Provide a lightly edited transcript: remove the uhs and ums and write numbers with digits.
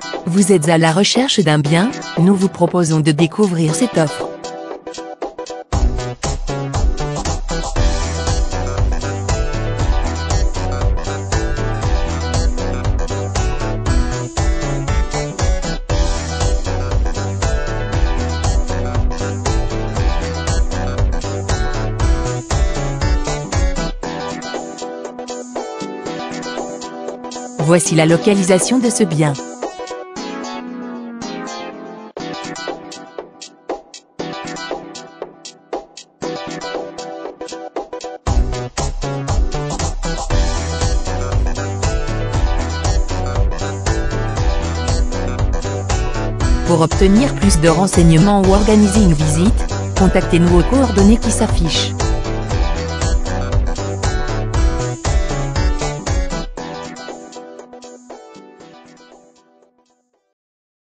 Vous êtes à la recherche d'un bien? Nous vous proposons de découvrir cette offre. Voici la localisation de ce bien. Pour obtenir plus de renseignements ou organiser une visite, contactez-nous aux coordonnées qui s'affichent.